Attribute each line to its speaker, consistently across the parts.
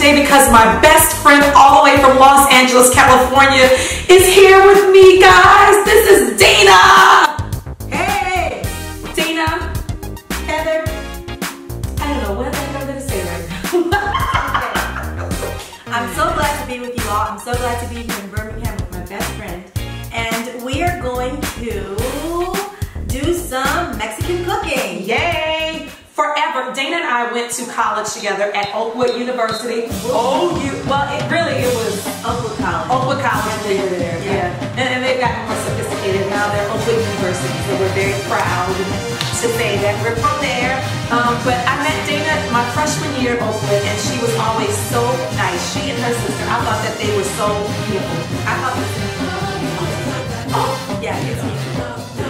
Speaker 1: today because my best friend all the way from Los Angeles, California is here with me, guys. This is Dana. Hey, Dana, Heather. I don't know what the heck I'm going to say right now.
Speaker 2: I'm so glad to be with you all. I'm so glad to be here in Birmingham with my best friend. And we are going to do some Mexican cooking.
Speaker 1: Yay! Forever. Dana and I went to college together at Oakwood University. Well, it was
Speaker 2: Oakwood College.
Speaker 1: Oakwood College. Yeah. And they've gotten more sophisticated now. They're Oakwood University, so we're very proud to say that we're from there. But I met Dana my freshman year at Oakwood, and she was always so nice. She and her sister, I thought that they were so beautiful. I thought this was
Speaker 2: yeah, it's beautiful.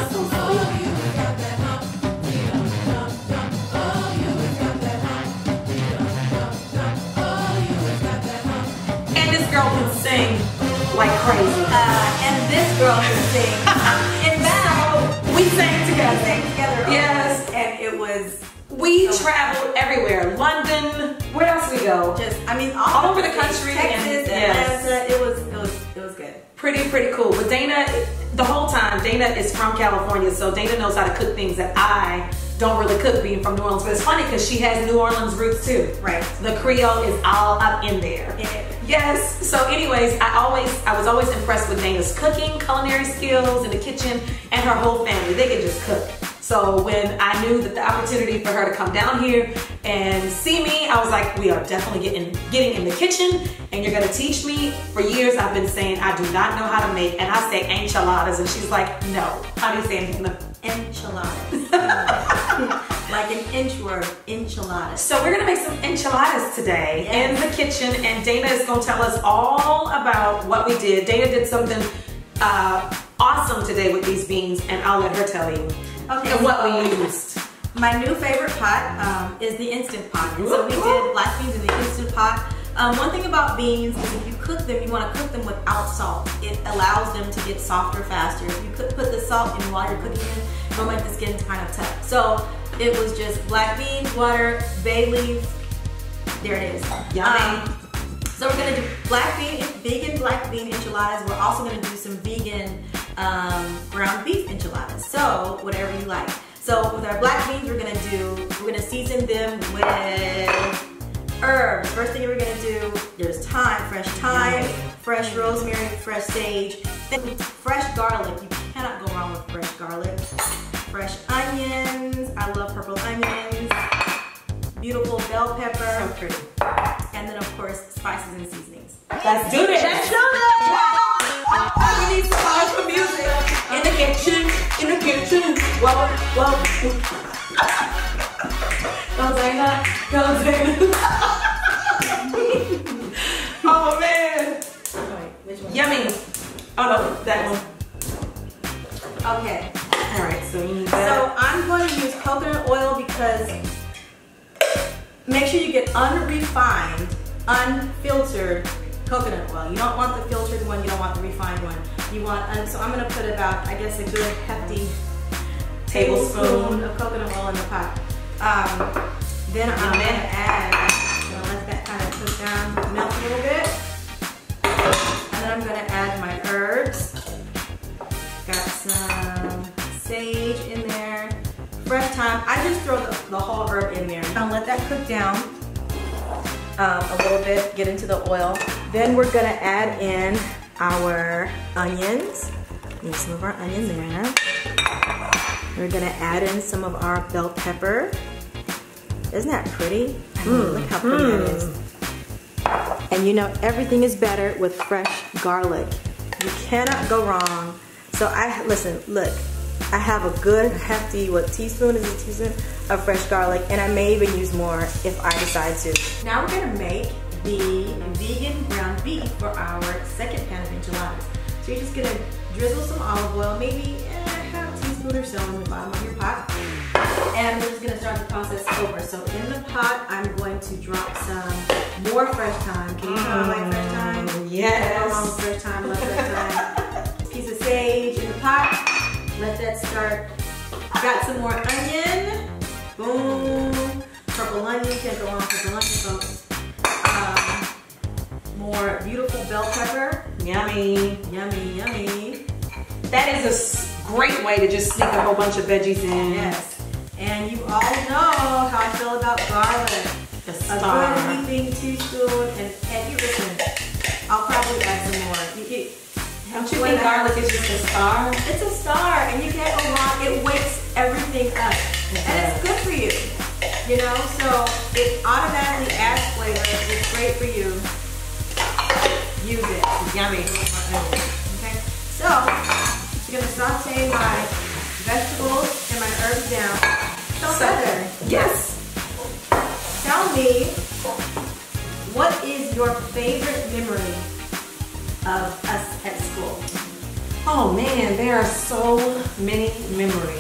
Speaker 1: Girl can sing like crazy.
Speaker 2: And this girl can sing. In fact,
Speaker 1: we sang together.
Speaker 2: We sang together.
Speaker 1: Yes.
Speaker 2: And it was...
Speaker 1: We traveled everywhere. London. Where else we go?
Speaker 2: All
Speaker 1: over the country.
Speaker 2: Texas, Atlanta. It was good.
Speaker 1: Pretty cool. But Dana, the whole time, Dana is from California, so Dana knows how to cook things that I don't really cook, being from New Orleans. But it's funny because she has New Orleans roots too.
Speaker 2: Right.
Speaker 1: The Creole is all up in there.
Speaker 2: Yeah.
Speaker 1: Yes. So anyways, I was always impressed with Dana's cooking, culinary skills in the kitchen, and her whole family. They could just cook. So when I knew that the opportunity for her to come down here and see me, I was like, we are definitely getting in the kitchen, and you're gonna teach me. For years I've been saying I do not know how to make, and I say enchiladas, and she's like, no. How do you say it?
Speaker 2: Enchiladas. Like an inch word, enchiladas.
Speaker 1: So we're gonna make some enchiladas today in the kitchen, and Dana is gonna tell us all about what we did. Dana did something awesome today with these beans, and I'll let her tell you.
Speaker 2: Okay,
Speaker 1: and what we used.
Speaker 2: My new favorite pot is the Instant Pot. And so we did black beans in the Instant Pot. One thing about beans is if you cook them, you want to cook them without salt. It allows them to get softer faster. If you put the salt in while you're cooking them, it'll make the skin kind of tough. So it was just black beans, water, bay leaf. There it is.
Speaker 1: Yummy.
Speaker 2: So we're gonna do vegan black bean enchiladas. We're also gonna do some vegan ground beef enchiladas. So whatever you like. So with our black beans, we're gonna season them with herbs. First thing we're gonna do, there's fresh thyme, fresh rosemary, fresh sage, fresh garlic. You cannot go wrong with fresh garlic. Fresh onions. I love purple onions. Beautiful bell pepper.
Speaker 1: So pretty.
Speaker 2: And then of course, spices and seasonings.
Speaker 1: Let's do this.
Speaker 2: Let's do this.
Speaker 1: We need some powerful music in the kitchen. Whoa. Go Dana. Oh man.
Speaker 2: Wait, which one?
Speaker 1: Yummy. Oh no, that one.
Speaker 2: Okay.
Speaker 1: All right, so you need that.
Speaker 2: So I'm going to use coconut oil because make sure you get unrefined, unfiltered coconut oil. You don't want the filtered one, you don't want the refined one. You want, so I'm gonna put about, I guess, a good hefty tablespoon of coconut oil in the pot. Then I'm gonna let that kind of cook down, melt a little bit. And then I'm gonna add my herbs. Got some sage in there, fresh thyme. I just throw the whole herb in there. I'll let that cook down a little bit, get into the oil. Then we're gonna add in our onions. Need some of our onion there. We're gonna add in some of our bell pepper. Isn't that pretty? I mean, look how pretty that is. And you know, everything is better with fresh garlic. You cannot go wrong. So look, I have a good hefty, teaspoon is a teaspoon of fresh garlic, and I may even use more if I decide to. Now we're gonna make the vegan ground beef for our second pan of enchiladas. So you're just gonna drizzle some olive oil, maybe half a teaspoon or so in the bottom of your pot. And we're just gonna start the process over. So in the pot, I'm going to drop some more fresh thyme. Can you tell I like fresh thyme?
Speaker 1: Yes.
Speaker 2: Fresh thyme, love fresh thyme. Piece of sage in the pot. Let that start. Got some more onion. Boom. Purple onion. Can't go wrong with purple onion, folks. more beautiful bell pepper.
Speaker 1: Yummy.
Speaker 2: Yummy, yummy.
Speaker 1: That is a great way to just sneak a whole bunch of veggies in.
Speaker 2: Yes. And you all know how I feel about garlic.
Speaker 1: The
Speaker 2: A
Speaker 1: star.
Speaker 2: good heaping teaspoon, and you listen, I'll probably add some more.
Speaker 1: Don't you think garlic is just a star?
Speaker 2: It's a star, and you can't go wrong. It wakes everything up, and it's good for you. You know, so it automatically adds flavor. It's great for you. Use it. It's yummy. Okay, so I'm gonna saute my vegetables and my herbs down. So Heather,
Speaker 1: Yes.
Speaker 2: tell me, what is your favorite memory of us at school?
Speaker 1: Oh man, there are so many memories.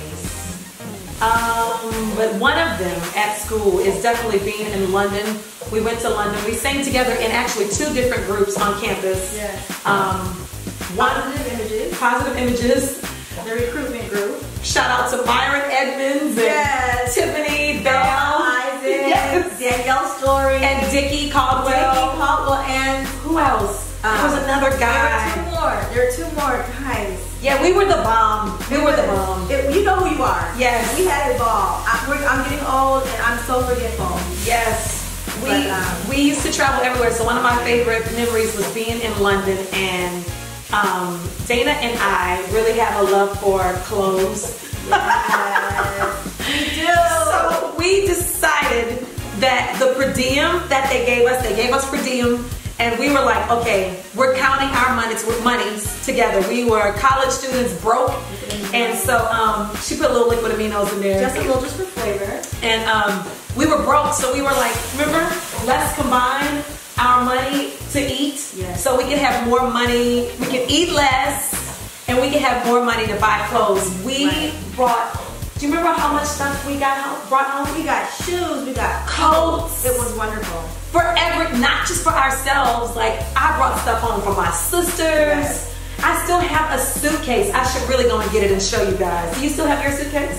Speaker 1: But one of them at school is definitely being in London. We went to London. We sang together in actually 2 different groups on campus.
Speaker 2: Yes.
Speaker 1: Positive Images.
Speaker 2: The recruitment group.
Speaker 1: Shout out to Myron Edmonds and
Speaker 2: Yes.
Speaker 1: Tiffany Bell,
Speaker 2: Isaac.
Speaker 1: Yes.
Speaker 2: Danielle Story.
Speaker 1: and Dickie Caldwell.
Speaker 2: And
Speaker 1: Who else? There was another guy.
Speaker 2: There are two more guys.
Speaker 1: Yeah, we were the bomb. We were the bomb.
Speaker 2: You know who you are.
Speaker 1: Yes.
Speaker 2: We had a ball. I'm getting old and I'm so forgetful.
Speaker 1: Yes.
Speaker 2: But,
Speaker 1: We used to travel everywhere. So one of my favorite memories was being in London, and Dana and I really have a love for clothes.
Speaker 2: Yes, we do.
Speaker 1: So we decided that the per diem that they gave us per diem, and we were like, okay, we're counting our monies together. We were college students, broke, and so she put a little liquid aminos in there.
Speaker 2: Just a little, just for flavor.
Speaker 1: And we were broke, so we were like, remember, let's combine our money to eat,
Speaker 2: Yes.
Speaker 1: so we can have more money, we can eat less, and we can have more money to buy clothes. We brought, do you remember how much stuff we brought home?
Speaker 2: We got shoes, we got
Speaker 1: Coats.
Speaker 2: It was wonderful.
Speaker 1: Not just for ourselves, like I brought stuff home for my sisters.
Speaker 2: Yes.
Speaker 1: I still have a suitcase. I should really go and get it and show you guys. Do you still have your suitcase?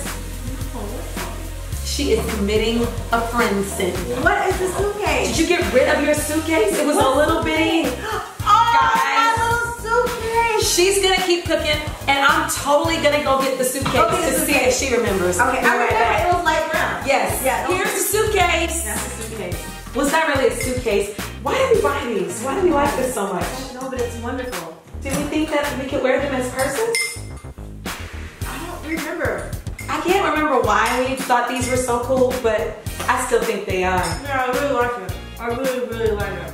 Speaker 1: She is committing a friend sin.
Speaker 2: What is the suitcase?
Speaker 1: Did you get rid of your suitcase? It was a little bitty.
Speaker 2: My little suitcase.
Speaker 1: She's gonna keep cooking, and I'm totally gonna go get the suitcase to see if she remembers.
Speaker 2: Okay, I remember it was light brown.
Speaker 1: Yes.
Speaker 2: Yeah.
Speaker 1: Here's the suitcase.
Speaker 2: That's the suitcase.
Speaker 1: Well, it's not really a suitcase. Why did we buy these? Why do we like this so much?
Speaker 2: No, but it's wonderful.
Speaker 1: Did we think that we could wear them as purses?
Speaker 2: I don't remember.
Speaker 1: I can't remember why we thought these were so cool, but I still think they are.
Speaker 2: Yeah, I really like it. I really, really like it.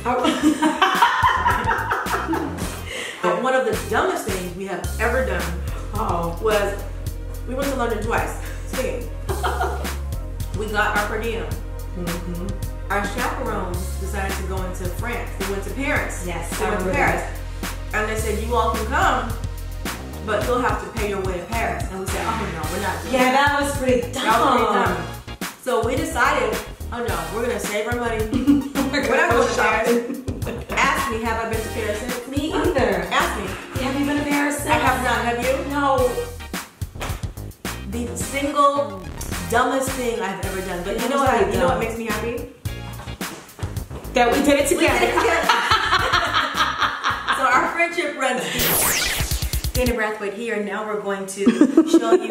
Speaker 2: One of the dumbest things we have ever done was we went to London twice singing. We got our per diem. Our chaperones decided to go into France. They went to Paris.
Speaker 1: Yes,
Speaker 2: they
Speaker 1: I
Speaker 2: went to
Speaker 1: remember
Speaker 2: Paris. And they said, you all can come, but you'll have to pay your way to Paris. And we said, oh no, we're not doing
Speaker 1: Yeah,
Speaker 2: that.
Speaker 1: that was pretty dumb.
Speaker 2: That was pretty dumb. So we decided, oh no, we're gonna save our money. We're not going to Paris. Ask me, have I been to Paris since?
Speaker 1: Me either.
Speaker 2: Ask me.
Speaker 1: Have you been to Paris since?
Speaker 2: I have not. Have you?
Speaker 1: No.
Speaker 2: The single dumbest thing I've ever done. But you know what? You know what makes me happy?
Speaker 1: That we did it
Speaker 2: We did
Speaker 1: together.
Speaker 2: it together. So our friendship runs deep. Dana Brathwaite here, and now we're going to show you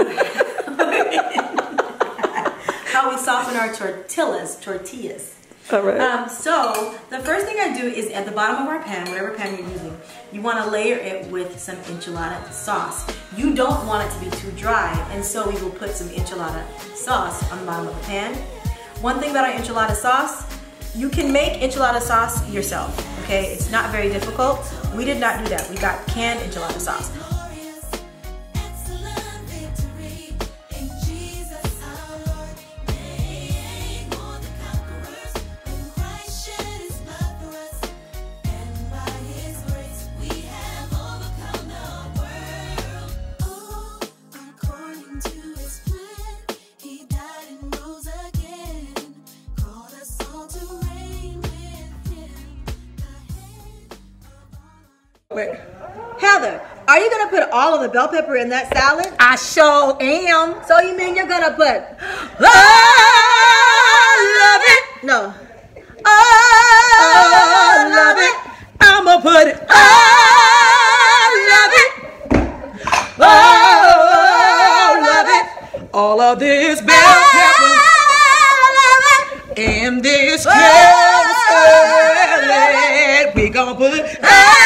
Speaker 2: how we soften our tortillas.
Speaker 1: All right.
Speaker 2: So the first thing I do is at the bottom of our pan, whatever pan you're using, you want to layer it with some enchilada sauce. You don't want it to be too dry, and so we will put some enchilada sauce on the bottom of the pan. One thing about our enchilada sauce, you can make enchilada sauce yourself, okay? It's not very difficult. We did not do that. We got canned enchilada sauce.
Speaker 1: Wait.
Speaker 2: Heather, are you gonna put all of the bell pepper in that salad?
Speaker 1: I sure am.
Speaker 2: So you mean you're gonna put, I love it? No. I love it.
Speaker 3: put it. Oh, love it. Oh, love it. All of this bell pepper and this carrot salad. We gonna put it.